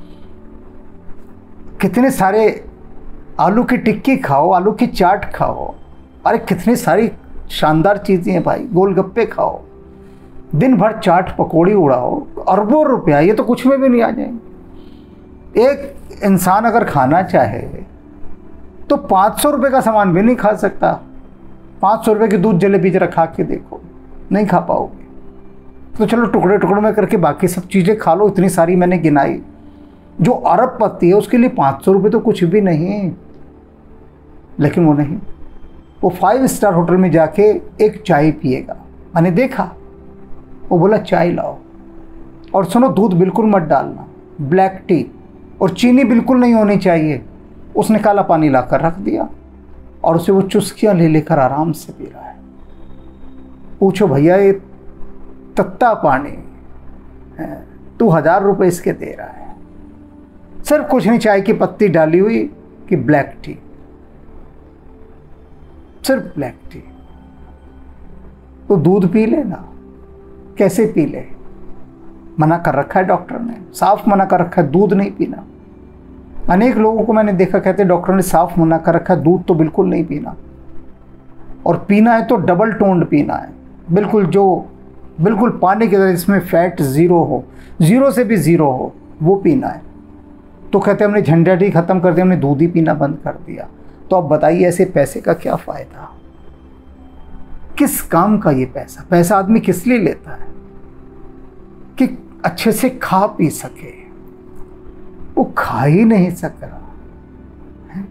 A: कितने सारे आलू की टिक्की खाओ, आलू की चाट खाओ, अरे कितनी सारी शानदार चीज़ें हैं भाई, गोलगप्पे खाओ, दिन भर चाट पकौड़ी उड़ाओ, अरबों रुपया, ये तो कुछ में भी नहीं आ जाएंगे। एक इंसान अगर खाना चाहे तो पाँच सौ रुपये का सामान भी नहीं खा सकता। पाँच सौ रुपये की दूध जलेबी जरा खा के देखो, नहीं खा पाओगे। तो चलो टुकड़े टुकड़े में करके बाकी सब चीज़ें खा लो, इतनी सारी मैंने गिनाई। जो अरबपति है उसके लिए पाँच सौ रुपये तो कुछ भी नहीं, लेकिन वो नहीं, वो फाइव स्टार होटल में जाके एक चाय पिएगा। मैंने देखा, वो बोला चाय लाओ, और सुनो दूध बिल्कुल मत डालना, ब्लैक टी, और चीनी बिल्कुल नहीं होनी चाहिए। उसने काला पानी लाकर रख दिया और उसे वो चुस्कियाँ ले लेकर आराम से पी रहा है। पूछो भैया ये तत्ता पानी है, तू हजार रुपये इसके दे रहा है, सिर्फ कुछ नहीं, चाय की पत्ती डाली हुई कि ब्लैक टी, सिर्फ ब्लैक टी। तो दूध पी लेना, कैसे पी ले? मना कर रखा है डॉक्टर ने, साफ मना कर रखा है, दूध नहीं पीना। अनेक लोगों को मैंने देखा कहते डॉक्टर ने साफ मना कर रखा है, दूध तो बिल्कुल नहीं पीना, और पीना है तो डबल टोन्ड पीना है, बिल्कुल जो बिल्कुल पानी की तरह, जिसमें फैट ज़ीरो हो, ज़ीरो से भी ज़ीरो हो, वो पीना है। तो कहते हमने झंझट ही ख़त्म कर दिया, हमने दूध ही पीना बंद कर दिया। तो अब बताइए ऐसे पैसे का क्या फ़ायदा? किस काम का ये पैसा? पैसा आदमी किस लिए लेता है? कि अच्छे से खा पी सके। वो खा ही नहीं सक रहा है।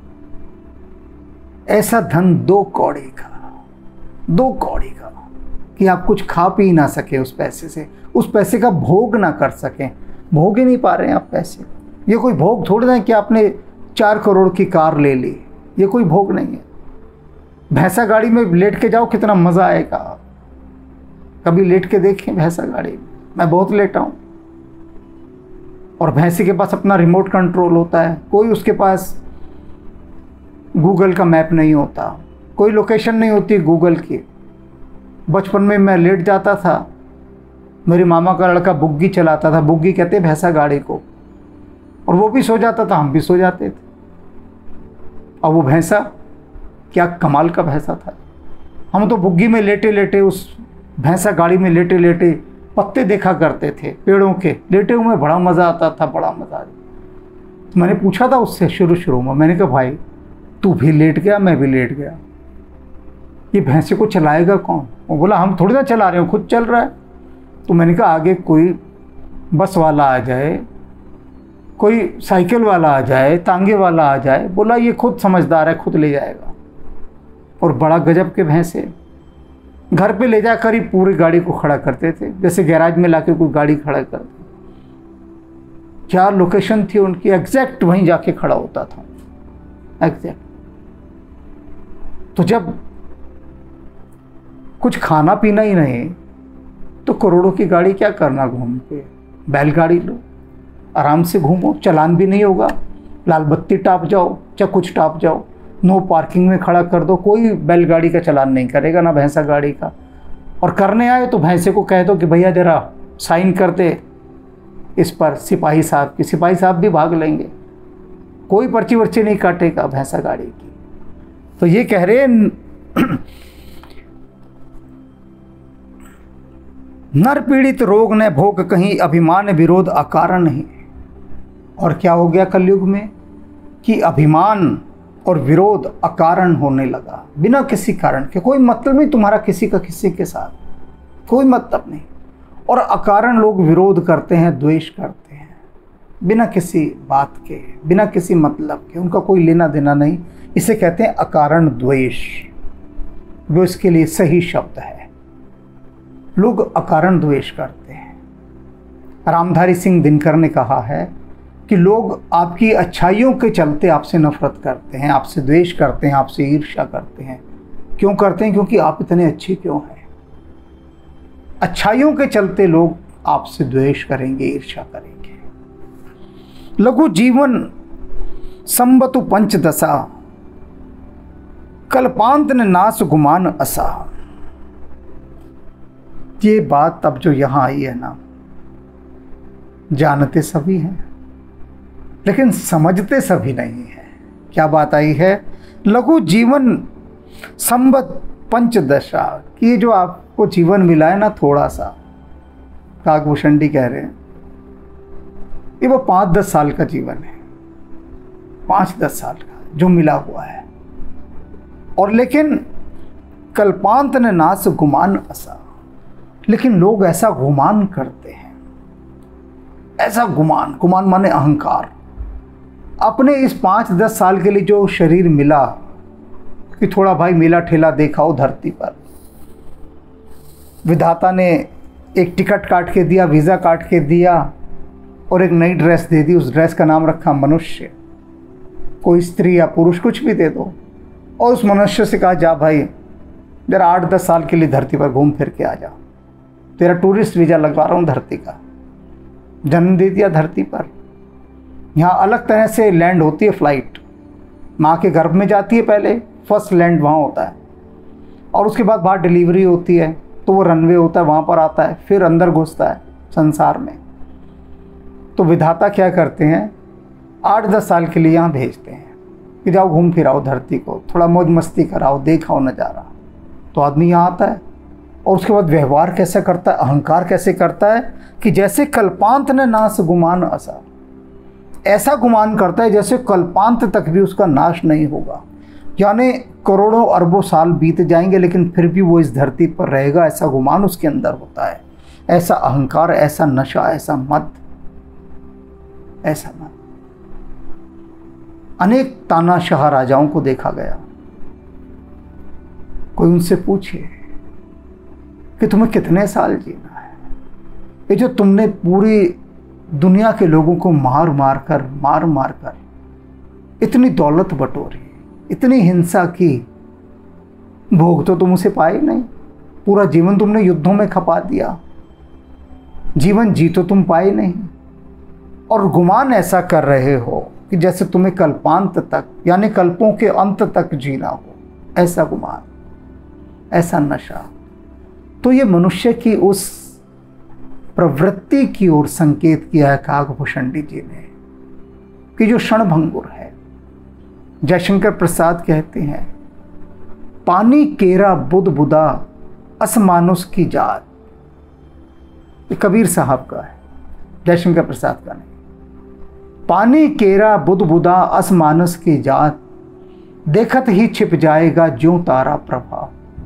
A: ऐसा धन दो कौड़ी का, दो कौड़ी का, कि आप कुछ खा पी ना सके उस पैसे से, उस पैसे का भोग ना कर सकें। भोग ही नहीं पा रहे हैं आप पैसे। ये कोई भोग थोड़ी ना कि आपने चार करोड़ की कार ले ली, ये कोई भोग नहीं है। भैंसा गाड़ी में लेट के जाओ, कितना मज़ा आएगा। कभी लेट के देखें भैंसा गाड़ी? मैं बहुत लेटा हूँ। और भैंसे के पास अपना रिमोट कंट्रोल होता है, कोई उसके पास गूगल का मैप नहीं होता, कोई लोकेशन नहीं होती गूगल की। बचपन में मैं लेट जाता था, मेरे मामा का लड़का बुग्गी चलाता था, बुग्गी कहते भैंसा गाड़ी को, और वो भी सो जाता था, हम भी सो जाते थे। और वो भैंसा क्या कमाल का भैंसा था। हम तो बुग्गी में लेटे लेटे, उस भैंसा गाड़ी में लेटे लेटे पत्ते देखा करते थे पेड़ों के। लेटे हुए बड़ा मज़ा आता था, बड़ा मज़ा आता। मैंने पूछा था उससे शुरू शुरू में, मैंने कहा भाई तू भी लेट गया, मैं भी लेट गया, ये भैंसे को चलाएगा कौन? वो बोला हम थोड़ी ना चला रहे हो, खुद चल रहा है। तो मैंने कहा आगे कोई बस वाला आ जाए, कोई साइकिल वाला आ जाए, तांगे वाला आ जाए। बोला ये खुद समझदार है, खुद ले जाएगा। और बड़ा गजब के भैंसे, घर पे ले जाकर ही पूरी गाड़ी को खड़ा करते थे, जैसे गैराज में लाके कोई गाड़ी खड़ा करते। क्या लोकेशन थी उनकी, एग्जैक्ट वहीं जाके खड़ा होता था, एग्जैक्ट। तो जब कुछ खाना पीना ही नहीं तो करोड़ों की गाड़ी क्या करना घूम के? बैलगाड़ी लो, आराम से घूमो, चालान भी नहीं होगा, लाल बत्ती टाप जाओ, चाहे कुछ टाप जाओ, नो पार्किंग में खड़ा कर दो, कोई बैलगाड़ी का चालान नहीं करेगा, ना भैंसा गाड़ी का। और करने आए तो भैंसे को कह दो कि भैया ज़रा साइन कर दे इस पर सिपाही साहब की, सिपाही साहब भी भाग लेंगे, कोई पर्ची वर्ची नहीं काटेगा भैंसा गाड़ी की। तो ये कह रहे नर पीड़ित रोग न भोग कहीं, अभिमान विरोध अकारण ही। और क्या हो गया कलयुग में कि अभिमान और विरोध अकारण होने लगा, बिना किसी कारण के। कोई मतलब नहीं तुम्हारा किसी का किसी के साथ, कोई मतलब नहीं। और अकारण लोग विरोध करते हैं, द्वेष करते हैं, बिना किसी बात के, बिना किसी मतलब के, उनका कोई लेना देना नहीं। इसे कहते हैं अकारण द्वेष, वो इसके लिए सही शब्द है। लोग अकारण द्वेष करते हैं। रामधारी सिंह दिनकर ने कहा है कि लोग आपकी अच्छाइयों के चलते आपसे नफरत करते हैं, आपसे द्वेष करते हैं, आपसे ईर्ष्या करते हैं। क्यों करते हैं? क्योंकि आप इतने अच्छे क्यों हैं। अच्छाइयों के चलते लोग आपसे द्वेष करेंगे, ईर्ष्या करेंगे। लघु जीवन संबतु पंचदशा, कल्पांत ने नाश गुमान असा। ये बात अब जो यहाँ आई है ना, जानते सभी हैं लेकिन समझते सभी नहीं है। क्या बात आई है? लघु जीवन संबत पंचदशा, कि ये जो आपको जीवन मिला है ना थोड़ा सा, काकभूषण जी कह रहे हैं, ये वो पाँच दस साल का जीवन है, पाँच दस साल का जो मिला हुआ है। और लेकिन कल्पांत ने नाश गुमान असा, लेकिन लोग ऐसा गुमान करते हैं, ऐसा गुमान, गुमान माने अहंकार। अपने इस पाँच दस साल के लिए जो शरीर मिला कि थोड़ा भाई मेला ठेला देखा हो धरती पर, विधाता ने एक टिकट काट के दिया, वीज़ा काट के दिया और एक नई ड्रेस दे दी। उस ड्रेस का नाम रखा मनुष्य। कोई स्त्री या पुरुष कुछ भी दे दो, और उस मनुष्य से कहा जा भाई जरा आठ दस साल के लिए धरती पर घूम फिर के आ जा, तेरा टूरिस्ट वीज़ा लगवा रहा हूँ धरती का। जन्म दे दिया धरती पर। यहाँ अलग तरह से लैंड होती है फ्लाइट, माँ के गर्भ में जाती है पहले, फर्स्ट लैंड वहाँ होता है, और उसके बाद बाहर डिलीवरी होती है तो वो रनवे होता है, वहाँ पर आता है, फिर अंदर घुसता है संसार में। तो विधाता क्या करते हैं, आठ दस साल के लिए यहाँ भेजते हैं कि जाओ घूम फिराओ धरती को, थोड़ा मौज मस्ती कराओ, देखाओ नज़ारा। तो आदमी यहाँ आता है और उसके बाद व्यवहार कैसे करता है, अहंकार कैसे करता है कि जैसे कल्पांत ने नाश गुमान असा, ऐसा गुमान करता है जैसे कल्पांत तक भी उसका नाश नहीं होगा। यानी करोड़ों अरबों साल बीत जाएंगे लेकिन फिर भी वो इस धरती पर रहेगा, ऐसा गुमान उसके अंदर होता है। ऐसा अहंकार, ऐसा नशा, ऐसा मद, ऐसा मद। अनेक तानाशाह राजाओं को देखा गया, कोई उनसे पूछे कि तुम्हें कितने साल जीना है, ये जो तुमने पूरी दुनिया के लोगों को मार मार कर मार मार कर इतनी दौलत बटोरी, इतनी हिंसा की, भोग तो तुम उसे पाए नहीं, पूरा जीवन तुमने युद्धों में खपा दिया, जीवन जी तो तुम पाए नहीं, और गुमान ऐसा कर रहे हो कि जैसे तुम्हें कल्पांत तक यानी कल्पों के अंत तक जीना हो, ऐसा गुमान, ऐसा नशा। तो ये मनुष्य की उस प्रवृत्ति की ओर संकेत किया है काकभूषण जी ने कि जो क्षणभंगुर है। जयशंकर प्रसाद कहते हैं, पानी केरा बुध बुदा असमानुष की जात। ये कबीर साहब का है, जयशंकर प्रसाद का नहीं। पानी केरा बुध बुदा असमानुष की जात, देखत ही छिप जाएगा ज्यों तारा प्रभा।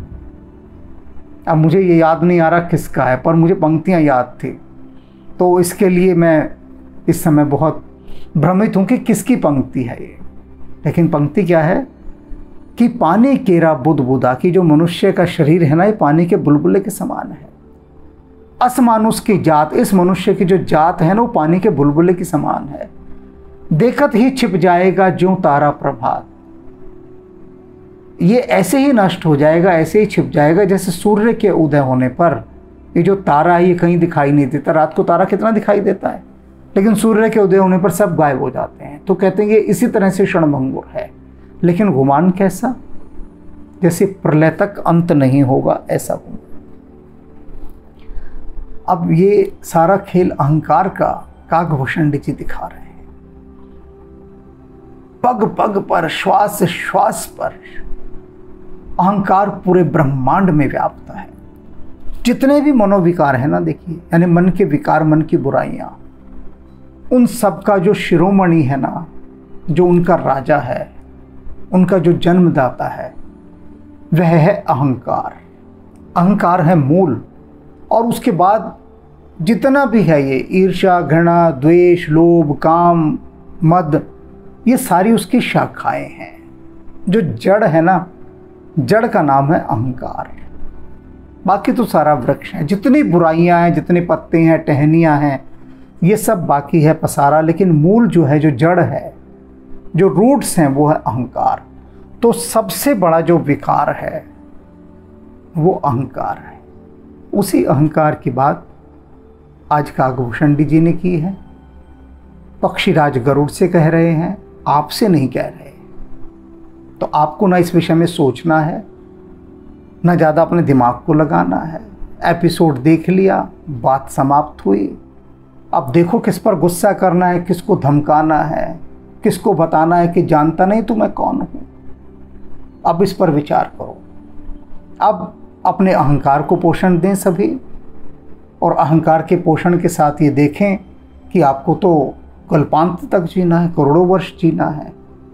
A: अब मुझे ये याद नहीं आ रहा किसका है, पर मुझे पंक्तियां याद थी, तो इसके लिए मैं इस समय बहुत भ्रमित हूं कि किसकी पंक्ति है ये। लेकिन पंक्ति क्या है कि पानी केरा बुध बुदा, की जो मनुष्य का शरीर है ना, ये पानी के बुलबुले के समान है। असमानुष की जात, इस मनुष्य की जो जात है ना, वो पानी के बुलबुले के समान है। देखत ही छिप जाएगा ज्यों तारा प्रभात, ये ऐसे ही नष्ट हो जाएगा, ऐसे ही छिप जाएगा जैसे सूर्य के उदय होने पर ये जो तारा है ये कहीं दिखाई नहीं देता। रात को तारा कितना दिखाई देता है, लेकिन सूर्य के उदय होने पर सब गायब हो जाते हैं। तो कहते हैं कि इसी तरह से क्षणभंगुर है, लेकिन गुमान कैसा, जैसे प्रलय तक अंत नहीं होगा, ऐसा गुमान। अब ये सारा खेल अहंकार का काकभूषण जी दिखा रहे हैं। पग पग पर, श्वास श्वास पर अहंकार पूरे ब्रह्मांड में व्याप्त है। जितने भी मनोविकार है ना, देखिए, यानी मन के विकार, मन की बुराइयां, उन सब का जो शिरोमणि है ना, जो उनका राजा है, उनका जो जन्मदाता है, वह है अहंकार। अहंकार है मूल, और उसके बाद जितना भी है ये ईर्ष्या, घृणा, द्वेष, लोभ, काम, मद, ये सारी उसकी शाखाएं हैं। जो जड़ है ना, जड़ का नाम है अहंकार। बाकी तो सारा वृक्ष है, जितनी बुराइयां हैं, जितने पत्ते हैं, टहनियां हैं, ये सब बाकी है पसारा, लेकिन मूल जो है, जो जड़ है, जो रूट्स हैं, वो है अहंकार। तो सबसे बड़ा जो विकार है वो अहंकार है। उसी अहंकार की बात आज काकभूषण जी ने की है। पक्षीराज गरुड़ से कह रहे हैं, आपसे नहीं कह रहे। तो आपको ना इस विषय में सोचना है, ना ज़्यादा अपने दिमाग को लगाना है। एपिसोड देख लिया, बात समाप्त हुई। अब देखो किस पर गुस्सा करना है, किसको धमकाना है, किसको बताना है कि जानता नहीं तो मैं कौन हूँ। अब इस पर विचार करो। अब अपने अहंकार को पोषण दें सभी, और अहंकार के पोषण के साथ ये देखें कि आपको तो कल्पांत तक जीना है, करोड़ों वर्ष जीना है।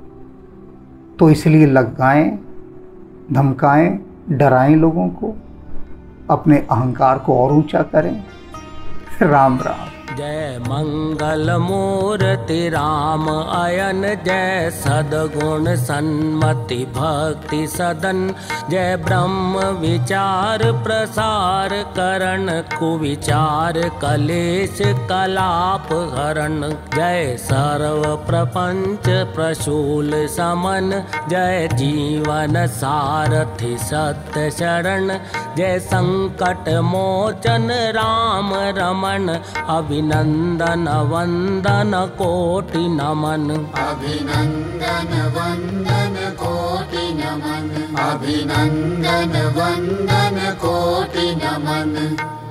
A: तो इसलिए लगाएं, धमकाएं, डराएं लोगों को, अपने अहंकार को और ऊंचा करें। राम राम।
B: जय मंगल मूर्ति राम अयन, जय सद्गुण सन्मति भक्ति सदन, जय ब्रह्म विचार प्रसार करण, कुविचार कलेश कलाप हरण, जय सर्व प्रपंच प्रशूल समन, जय जीवन सारथि सत्य शरण, जय संकट मोचन राम रमण, अभिनंदन वंदन कोटि नमन,
C: अभिनंदन वंदन कोटि नमन, अभिनंदन वंदन कोटि नमन।